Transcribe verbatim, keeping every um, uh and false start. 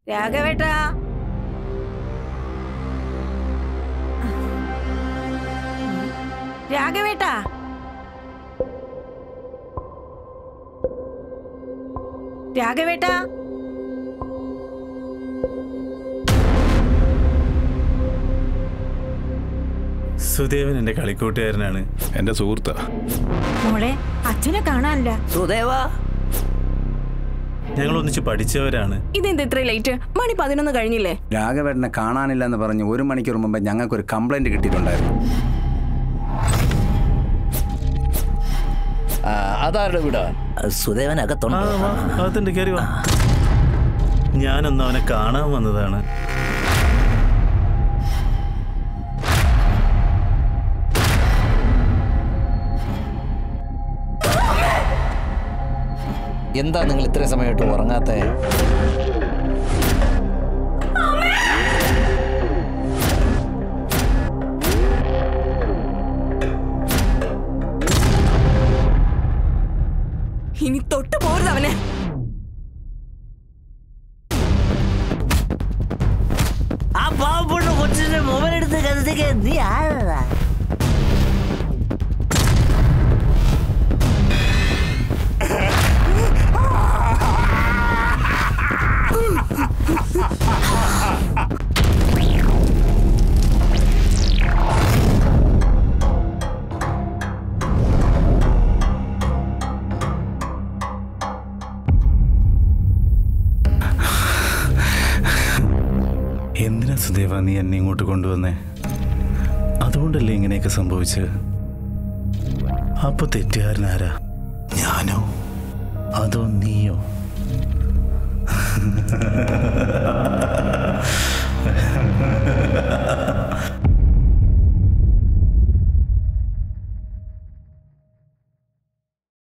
രാഘവേട്ടാ, രാഘവേട്ടാ, രാഘവേട്ടാ, സുദേവൻ എന്റെ കളിക്കൂട്ടുകാരനാണ്, എന്റെ സുഹൃത്താ. മോളെ അച്ഛനെ കാണാനില്ല. സുദേവ, ഞങ്ങൾ ഒന്നിച്ച് പഠിച്ചവരാണ്. ഇതെന്ത് ഇത്ര ലേറ്റ്? മണി പതിനൊന്ന് കഴിഞ്ഞില്ലേ? രാഘവേട്ടനെ കാണാനില്ല എന്ന് പറഞ്ഞ് ഒരു മണിക്കൂർ മുമ്പ് ഞങ്ങൾക്കൊരു കംപ്ലൈന്റ് കിട്ടിയിട്ടുണ്ടായിരുന്നു. അതാരുടെ വീടാ? സുദേവനകത്തുണ്ട്, കയറി വാ. ഞാനൊന്ന് അവനെ കാണാൻ വന്നതാണ്. എന്താ നിങ്ങൾ ഇത്രയും സമയമായിട്ട് ഉറങ്ങാത്ത? ഇനി തൊട്ട് പോരുത് അവനെ. ആ പാവപ്പെട്ട കൊച്ചിന്റെ മൊബൈൽ എടുത്ത് കരുതിക്ക് നീ ആരാ? എന്തിനാ സുദേവ നീ എന്നെ ഇങ്ങോട്ട് കൊണ്ടുവന്നേ? അതുകൊണ്ടല്ലേ ഇങ്ങനെയൊക്കെ സംഭവിച്ചത്? അപ്പൊ തെറ്റുകാരനാരാ? ഞാനോ അതോ നീയോ?